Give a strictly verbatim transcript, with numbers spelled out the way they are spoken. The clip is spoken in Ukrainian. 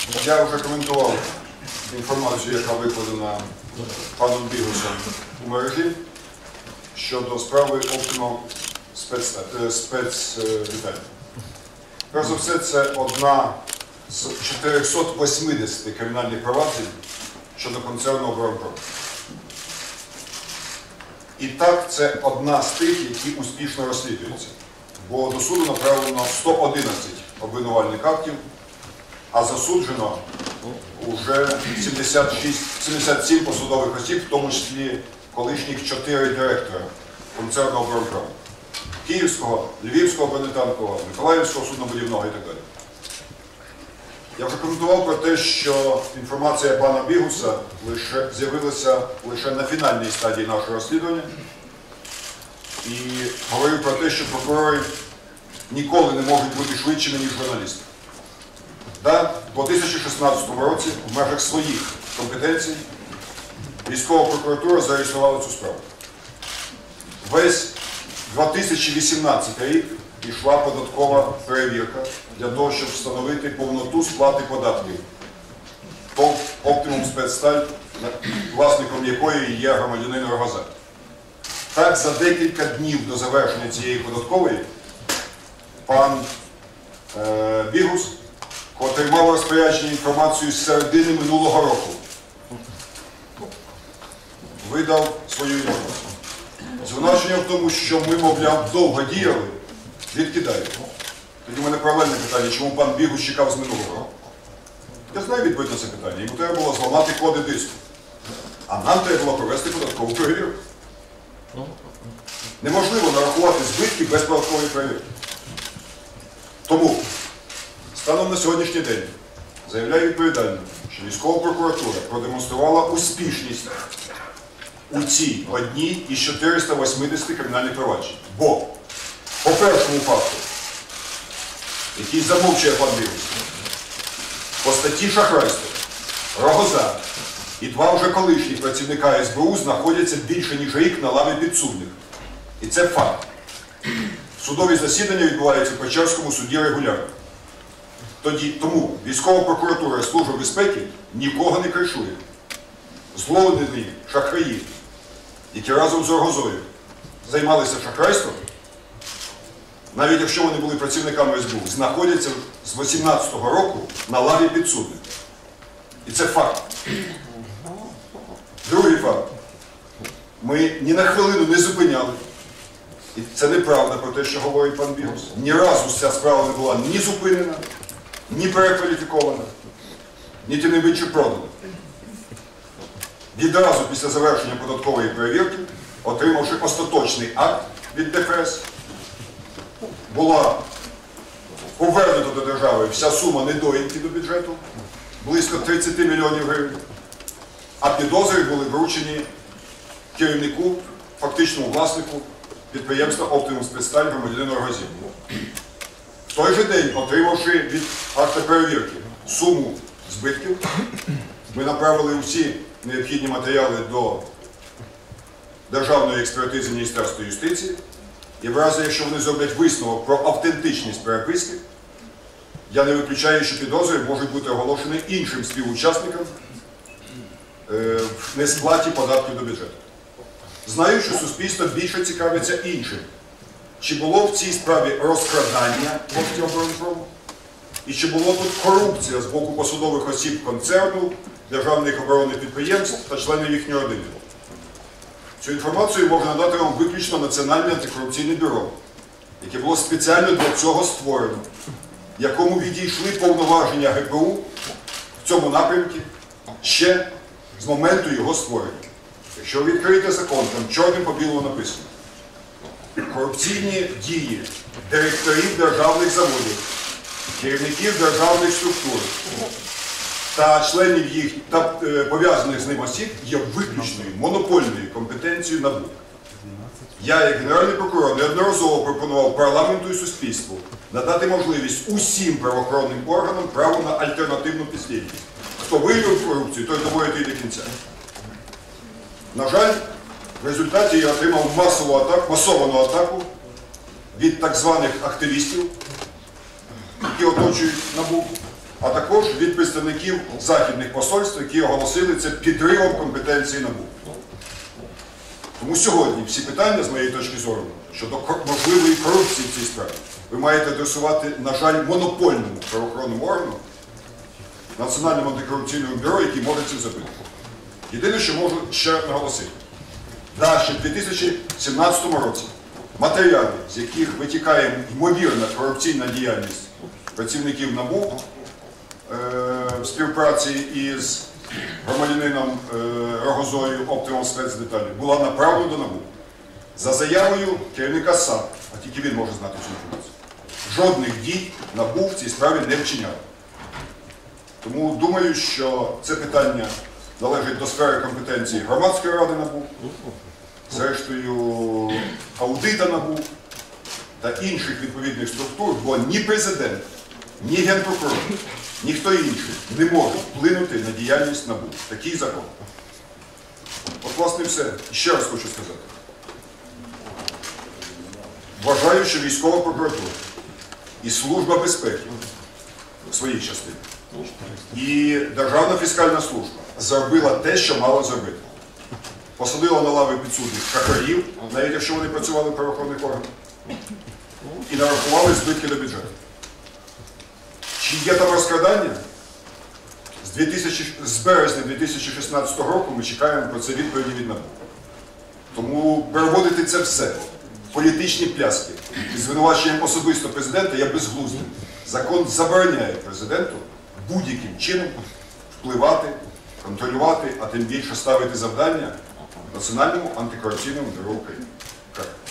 Я вже коментував інформацію, яка викладена паном Бігусом у мережі щодо справи Optima спецдеталь. Перш за все, це одна з чотирьохсот восьмидесяти кримінальних проваджень щодо концерну «Оборонпром». І так, це одна з тих, які успішно розслідуються. Бо до суду направлено сто одинадцять обвинувальних актів, а засуджено вже сімдесят шість, сімдесят сім посадових осіб, в тому числі колишніх чотири директора концерну «Оборонпром». Київського, Львівського бронетанкового, Миколаївського суднобудівного і так далі. Я вже коментував про те, що інформація пана Бігуса лише з'явилася лише на фінальній стадії нашого розслідування. І говорив про те, що прокурори ніколи не можуть бути швидшими, ніж журналісти. Да, у дві тисячі шістнадцятому році в межах своїх компетенцій військова прокуратура зареєструвала цю справу. Весь дві тисячі вісімнадцятий рік йшла податкова перевірка для того, щоб встановити повноту сплати податків. ТОВ «Оптимум Спецсталь», власником якої є громадянин Рогоза. Так, за декілька днів до завершення цієї податкової пан е, Бігус отримав розпорядження інформацію з середини минулого року. Видав свою інформацію. Звинувачення в тому, що ми, мовляв, довго діяли, відкидають. Тоді в мене паралельне питання, чому пан Бігус чекав з минулого року. Я знаю відповідь на це питання. Йому треба було зламати коди диску. А нам треба було провести податкову перевірку. Неможливо нарахувати збитки без податкової перевірки. Тому, станом на сьогоднішній день, заявляю відповідально, що військова прокуратура продемонструвала успішність у цій одній із чотирьохсот восьмидесяти кримінальних проваджень. Бо по першому факту, який замовчує пан Бігус, по статті шахрайства, Рогоза і два вже колишніх працівника ес бе у знаходяться більше ніж рік на лаві підсудних. І це факт. Судові засідання відбуваються в Печерському суді регулярно. Тоді, тому військова прокуратура і Служба безпеки нікого не кришує. Зловлені шахраї, які разом з Рогозою займалися шахрайством, навіть якщо вони були працівниками ес бе у, знаходяться з дві тисячі вісімнадцятого року на лаві підсудних. І це факт. Другий факт. Ми ні на хвилину не зупиняли. І це неправда про те, що говорить пан Бігус. Ні разу ця справа не була ні зупинена, ні перекваліфікована, ні тим не більше продана. Відразу після завершення податкової перевірки, отримавши остаточний акт від де еф ес, була повернута до держави вся сума недоїдки до бюджету, близько тридцять мільйонів гривень, а підозри були вручені керівнику, фактичному власнику підприємства «Оптимум Спецсталь» громадянину Рогозі. В той же день, отримавши від акта перевірки суму збитків, ми направили усі необхідні матеріали до Державної експертизи Міністерства юстиції, і в разі, якщо вони зроблять висновок про автентичність переписки, я не виключаю, що підозри можуть бути оголошені іншим співучасникам е, в несплаті податків до бюджету. Знаю, що суспільство більше цікавиться іншим. Чи було в цій справі розкрадання коштів оборонпрому? І чи було тут корупція з боку посадових осіб концерну, державних оборонних підприємств та членів їхньої родини? Цю інформацію може надати вам виключно Національне антикорупційне бюро, яке було спеціально для цього створено, якому відійшли повноваження ге пе у в цьому напрямку ще з моменту його створення. Якщо ви відкриєте закон, там чорним по білому написано: корупційні дії директорів державних заводів, керівників державних структур та членів їх та е, пов'язаних з ним осіб є виключною монопольною компетенцією НАБУ. Я, як Генеральний прокурор, неодноразово пропонував парламенту і суспільству надати можливість усім правоохоронним органам право на альтернативну підслідність. Хто виявив корупцію, той доводить її до кінця. На жаль, в результаті я отримав масову атаку, масовану атаку від так званих активістів, які оточують НАБУ, а також від представників західних посольств, які оголосили це підривом компетенції НАБУ. Тому сьогодні всі питання, з моєї точки зору, щодо можливої корупції в цій справі, ви маєте адресувати, на жаль, монопольному правоохоронному органу, Національному антикорупційному бюро, який може це зробити. Єдине, що можу ще наголосити. Да, ще в дві тисячі сімнадцятому році матеріали, з яких витікає ймовірна корупційна діяльність працівників НАБУ е в співпраці із громадянином е Рогозою Optimal спецдеталі, була направлена до НАБУ за заявою керівника САП, а тільки він може знати цю інформацію. Жодних дій НАБУ в цій справі не вчиняв. Тому думаю, що це питання належить до сфери компетенції Громадської ради НАБУ, зрештою аудита НАБУ та інших відповідних структур, бо ні президент, ні генпрокурор, ніхто інший не може вплинути на діяльність НАБУ. Такий закон. От, власне, все. Ще раз хочу сказати. Вважаю, що військова прокуратура і Служба безпеки в своїй частині і Державна фіскальна служба зробила те, що мала зробити. Посадила на лави підсудних шахрарів, навіть якщо вони працювали в правоохоронних органах, і нарахували збитки до бюджету. Чи є там розкрадання? З, дві тисячі, з березня дві тисячі шістнадцятого року ми чекаємо про це відповіді від НАБУ. Тому переводити це все в політичні пляски і звинуваченням особисто президента є безглуздим. Закон забороняє президенту будь-яким чином впливати, контролювати, а тим більше ставити завдання Національному антикорупційному бюро України.